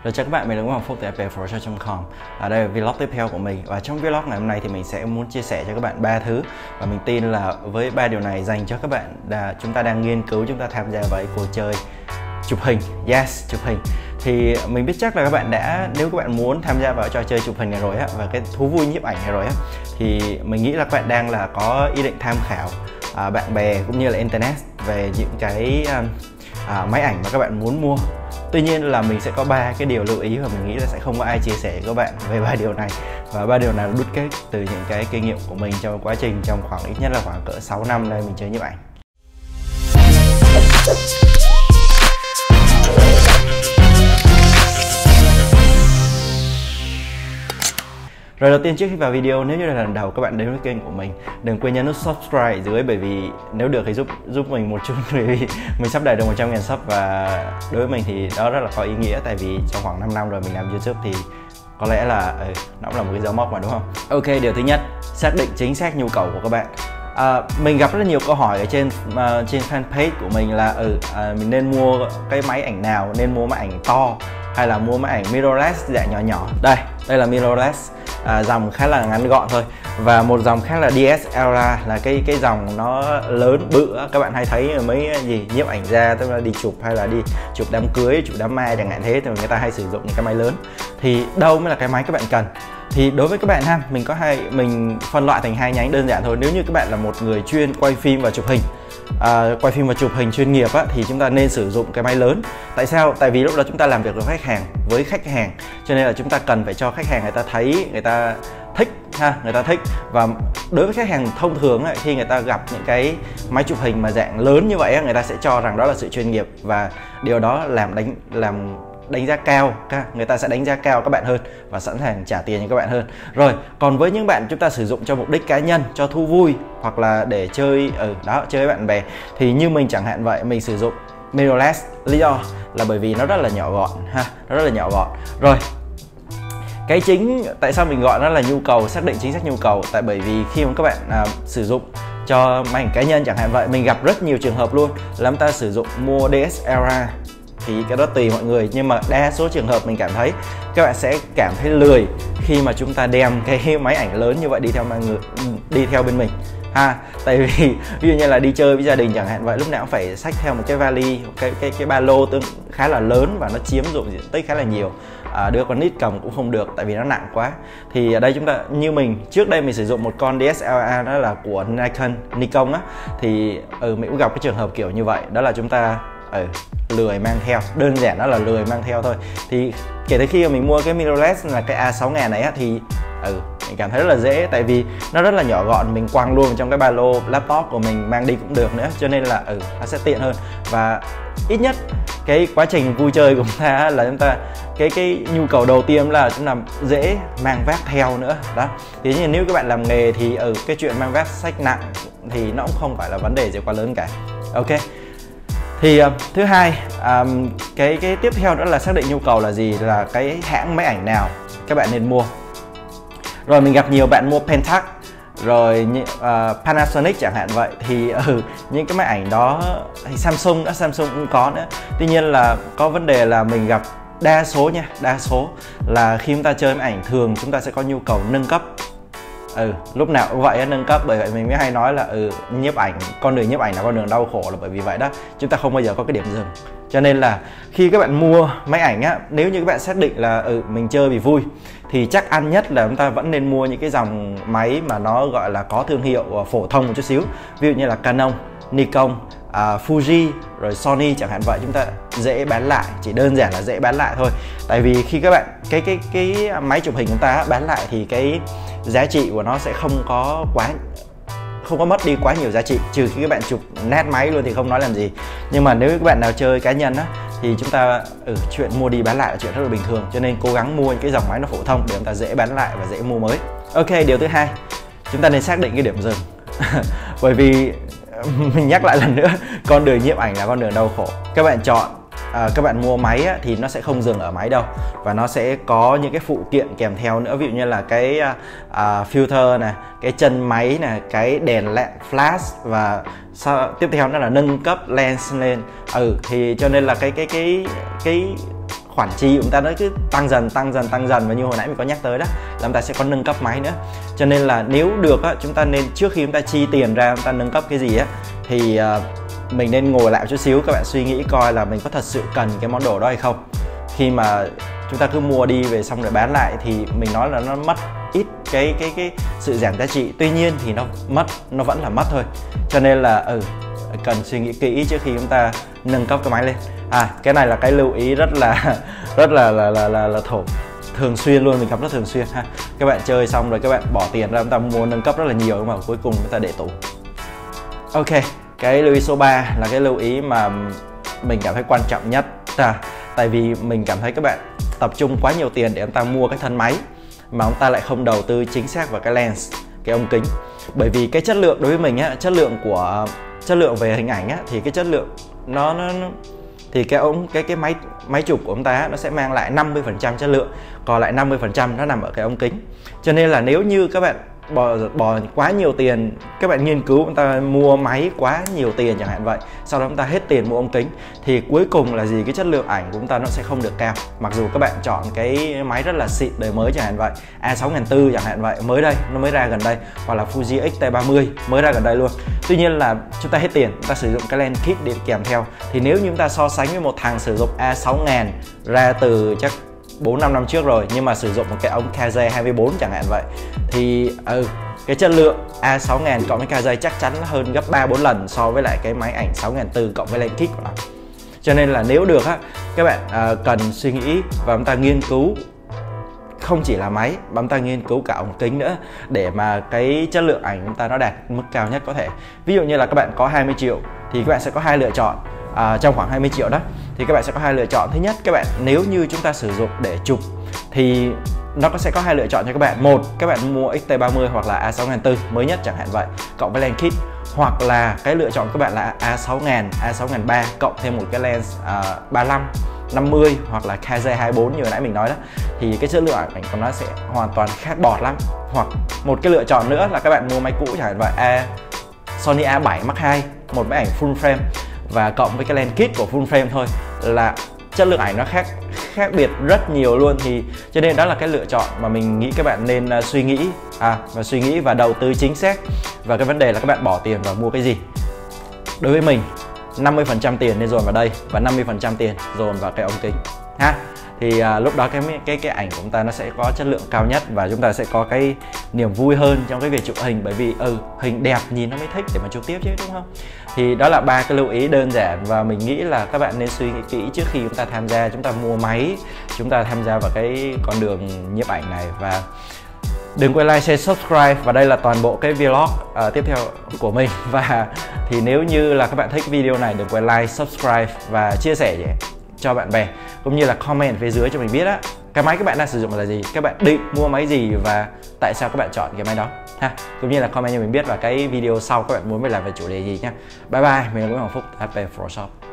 Rồi chào các bạn, mình là Nguyễn Hoàng Phúc từ appleforshop.com. Đây là vlog tiếp theo của mình. Và trong vlog ngày hôm nay thì mình sẽ muốn chia sẻ cho các bạn 3 thứ. Và mình tin là với 3 điều này dành cho các bạn chúng ta đang nghiên cứu, chúng ta tham gia vào cuộc chơi chụp hình. Yes, chụp hình. Thì mình biết chắc là các bạn nếu các bạn muốn tham gia vào trò chơi chụp hình này rồi á, và cái thú vui nhiếp ảnh này rồi á, thì mình nghĩ là các bạn đang có ý định tham khảo bạn bè cũng như là internet về những cái máy ảnh mà các bạn muốn mua. Tuy nhiên là mình sẽ có 3 cái điều lưu ý và mình nghĩ là sẽ không có ai chia sẻ với các bạn về 3 điều này. Và 3 điều này là đúc kết từ những cái kinh nghiệm của mình trong quá trình trong khoảng ít nhất là khoảng cỡ 6 năm đây mình chơi nhiếp ảnh. Rồi đầu tiên, trước khi vào video, nếu như là lần đầu các bạn đến với kênh của mình, đừng quên nhấn nút subscribe ở dưới, bởi vì nếu được thì giúp mình một chút, bởi vì mình sắp đạt được 100.000 sub và đối với mình thì đó rất là có ý nghĩa, tại vì trong khoảng 5 năm rồi mình làm YouTube thì có lẽ là nó cũng là một cái dấu mốc mà, đúng không? Ok, điều thứ nhất, xác định chính xác nhu cầu của các bạn. Mình gặp rất nhiều câu hỏi ở trên fanpage của mình là mình nên mua cái máy ảnh nào, nên mua máy ảnh to hay là mua máy ảnh mirrorless dạng nhỏ nhỏ. Đây là mirrorless, dòng khá là ngắn gọn thôi. Và một dòng khác là DSLR, là cái dòng nó lớn bự. Các bạn hay thấy mấy nhiếp ảnh ra, tức là đi chụp hay là đi chụp đám cưới, chụp đám ma chẳng hạn thế, thì người ta hay sử dụng những cái máy lớn. Thì đâu mới là cái máy các bạn cần? Thì đối với các bạn ha, mình phân loại thành 2 nhánh đơn giản thôi. Nếu như các bạn là một người chuyên quay phim và chụp hình, quay phim và chụp hình chuyên nghiệp á, thì chúng ta nên sử dụng cái máy lớn. Tại sao? Tại vì lúc đó chúng ta làm việc với khách hàng, cho nên là chúng ta cần phải cho khách hàng người ta thấy, người ta thích. Và đối với khách hàng thông thường ấy, khi người ta gặp những cái máy chụp hình mà dạng lớn như vậy ấy, người ta sẽ cho rằng đó là sự chuyên nghiệp, và điều đó làm đánh giá cao, người ta sẽ đánh giá cao các bạn hơn và sẵn sàng trả tiền cho các bạn hơn. Rồi, còn với những bạn chúng ta sử dụng cho mục đích cá nhân, cho thú vui hoặc là để chơi chơi với bạn bè, thì như mình chẳng hạn vậy, mình sử dụng mirrorless. Lý do là bởi vì nó rất là nhỏ gọn nó rất là nhỏ gọn. Rồi, cái chính tại sao mình gọi nó là nhu cầu, xác định chính xác nhu cầu, tại bởi vì khi mà các bạn sử dụng cho máy ảnh cá nhân chẳng hạn vậy, mình gặp rất nhiều trường hợp luôn là chúng ta sử dụng mua DSLR, thì cái đó tùy mọi người, nhưng mà đa số trường hợp mình cảm thấy các bạn sẽ cảm thấy lười khi mà chúng ta đem cái máy ảnh lớn như vậy đi theo bên mình tại vì ví dụ như là đi chơi với gia đình chẳng hạn vậy, lúc nào cũng phải xách theo một cái vali, cái ba lô khá là lớn và nó chiếm dụng diện tích khá là nhiều. Đưa con nít cầm cũng không được tại vì nó nặng quá. Thì ở đây chúng ta, như mình trước đây mình sử dụng một con DSLR, đó là của Nikon á, thì mình cũng gặp cái trường hợp kiểu như vậy, đó là chúng ta lười mang theo, đơn giản đó là lười mang theo thôi. Thì kể từ khi mà mình mua cái mirrorless là cái A6000 này á, thì mình cảm thấy rất là dễ, tại vì nó rất là nhỏ gọn, mình quăng luôn trong cái ba lô laptop của mình, mang đi cũng được nữa, cho nên là nó sẽ tiện hơn. Và ít nhất cái quá trình vui chơi của chúng ta là chúng ta cái nhu cầu đầu tiên là chúng ta dễ mang vác theo nữa đó. Thì nếu các bạn làm nghề thì cái chuyện mang vác xách nặng thì nó cũng không phải là vấn đề gì quá lớn cả. Ok. Thì thứ hai, cái tiếp theo đó là xác định nhu cầu là gì, là cái hãng máy ảnh nào các bạn nên mua. Rồi mình gặp nhiều bạn mua Pentax, rồi Panasonic chẳng hạn vậy, thì những cái máy ảnh đó, hay Samsung cũng có nữa. Tuy nhiên là có vấn đề là mình gặp đa số là khi chúng ta chơi máy ảnh, thường chúng ta sẽ có nhu cầu nâng cấp. Lúc nào cũng vậy, nâng cấp. Bởi vậy mình mới hay nói là nhiếp ảnh, con đường nhiếp ảnh là con đường đau khổ, là bởi vì vậy đó, chúng ta không bao giờ có cái điểm dừng. Cho nên là khi các bạn mua máy ảnh á, nếu như các bạn xác định là mình chơi vì vui, thì chắc ăn nhất là chúng ta vẫn nên mua những cái dòng máy mà nó gọi là có thương hiệu phổ thông một chút xíu, ví dụ như là Canon, Nikon, Fuji, rồi Sony chẳng hạn vậy. Chúng ta dễ bán lại, chỉ đơn giản là dễ bán lại thôi. Tại vì khi các bạn cái máy chụp hình chúng ta bán lại thì cái giá trị của nó sẽ không có mất đi quá nhiều giá trị, trừ khi các bạn chụp nát máy luôn thì không nói làm gì. Nhưng mà nếu các bạn nào chơi cá nhân á, thì chúng ta chuyện mua đi bán lại là chuyện rất là bình thường, cho nên cố gắng mua những cái dòng máy nó phổ thông để chúng ta dễ bán lại và dễ mua mới. Ok, điều thứ hai, chúng ta nên xác định cái điểm dừng. Bởi vì mình nhắc lại lần nữa, con đường nhiếp ảnh là con đường đau khổ. Các bạn chọn, các bạn mua máy á, thì nó sẽ không dừng ở máy đâu, và nó sẽ có những cái phụ kiện kèm theo nữa, ví dụ như là cái filter này, cái chân máy này, cái đèn led flash, và tiếp theo nó là nâng cấp lens lên. Thì cho nên là cái khoản chi của chúng ta nó cứ tăng dần và như hồi nãy mình có nhắc tới đó là chúng ta sẽ có nâng cấp máy nữa. Cho nên là nếu được á, chúng ta nên trước khi chúng ta chi tiền ra chúng ta nâng cấp cái gì á thì mình nên ngồi lại chút xíu, các bạn suy nghĩ coi là mình có thật sự cần cái món đồ đó hay không. Khi mà chúng ta cứ mua đi về xong rồi bán lại thì mình nói là nó mất ít cái sự giảm giá trị, tuy nhiên thì nó vẫn là mất thôi. Cho nên là cần suy nghĩ kỹ trước khi chúng ta nâng cấp cái máy lên. Cái này là cái lưu ý rất là thường xuyên luôn, mình gặp rất thường xuyên ha. Các bạn chơi xong rồi các bạn bỏ tiền ra chúng ta mua nâng cấp rất là nhiều nhưng mà cuối cùng chúng ta để tủ. Ok, cái lưu ý số 3 là cái lưu ý mà mình cảm thấy quan trọng nhất. Tại vì mình cảm thấy các bạn tập trung quá nhiều tiền để chúng ta mua cái thân máy mà chúng ta lại không đầu tư chính xác vào cái lens, cái ống kính. Bởi vì cái chất lượng đối với mình á, chất lượng về hình ảnh á, thì cái chất lượng thì cái máy chụp của chúng ta nó sẽ mang lại 50% chất lượng, còn lại 50% nó nằm ở cái ống kính. Cho nên là nếu như các bạn bỏ quá nhiều tiền, các bạn nghiên cứu chúng ta mua máy quá nhiều tiền chẳng hạn vậy, sau đó chúng ta hết tiền mua ống kính thì cuối cùng là gì, cái chất lượng ảnh của chúng ta nó sẽ không được cao. Mặc dù các bạn chọn cái máy rất là xịn đời mới chẳng hạn vậy, A6400 chẳng hạn vậy, mới đây, nó mới ra gần đây, hoặc là Fuji X-T30 mới ra gần đây luôn. Tuy nhiên là chúng ta hết tiền, chúng ta sử dụng cái lens kit đi kèm theo, thì nếu như chúng ta so sánh với một thằng sử dụng A6000 ra từ chắc 4-5 năm trước rồi nhưng mà sử dụng một cái ống KZ24 chẳng hạn vậy, thì cái chất lượng A6000 cộng với KZ chắc chắn hơn gấp 3-4 lần so với lại cái máy ảnh 6400 cộng với lens kit của nó. Cho nên là nếu được á, các bạn cần suy nghĩ và chúng ta nghiên cứu không chỉ là máy mà chúng ta nghiên cứu cả ống kính nữa để mà cái chất lượng ảnh chúng ta nó đạt mức cao nhất có thể. Ví dụ như là các bạn có 20 triệu thì các bạn sẽ có hai lựa chọn. Trong khoảng 20 triệu đó thì các bạn sẽ có hai lựa chọn. Thứ nhất, các bạn nếu như chúng ta sử dụng để chụp thì nó sẽ có hai lựa chọn cho các bạn. Một, các bạn mua X-T30 hoặc là A6400 mới nhất chẳng hạn vậy, cộng với lens kit. Hoặc là cái lựa chọn của các bạn là A6000, A6300 cộng thêm một cái lens 35, 50 hoặc là KZ24 như hồi nãy mình nói đó, thì cái chất lượng ảnh của nó sẽ hoàn toàn khác bọt lắm. Hoặc một cái lựa chọn nữa là các bạn mua máy cũ chẳng hạn vậy, Sony A7 Mark II, một máy ảnh full frame và cộng với cái lens kit của full frame thôi là chất lượng ảnh nó khác biệt rất nhiều luôn. Thì cho nên đó là cái lựa chọn mà mình nghĩ các bạn nên suy nghĩ và đầu tư chính xác. Và cái vấn đề là các bạn bỏ tiền vào mua cái gì. Đối với mình 50% tiền nên dồn vào đây và 50% tiền dồn vào cái ống kính ha. Thì lúc đó cái ảnh của chúng ta nó sẽ có chất lượng cao nhất và chúng ta sẽ có cái niềm vui hơn trong cái việc chụp hình, bởi vì hình đẹp nhìn nó mới thích để mà chụp tiếp chứ, đúng không? Thì đó là 3 cái lưu ý đơn giản và mình nghĩ là các bạn nên suy nghĩ kỹ trước khi chúng ta chúng ta mua máy, chúng ta tham gia vào cái con đường nhiếp ảnh này. Và đừng quên like, share, subscribe. Và đây là toàn bộ cái vlog tiếp theo của mình. Và thì nếu như là các bạn thích video này, đừng quên like, subscribe và chia sẻ cho bạn bè, cũng như là comment phía dưới cho mình biết cái máy các bạn đang sử dụng là gì, các bạn định mua máy gì và tại sao các bạn chọn cái máy đó ha. Cũng như là comment cho mình biết vào cái video sau các bạn muốn mình làm về chủ đề gì nhé. Bye bye, mình là Nguyễn Hoàng Phúc, HP Photoshop.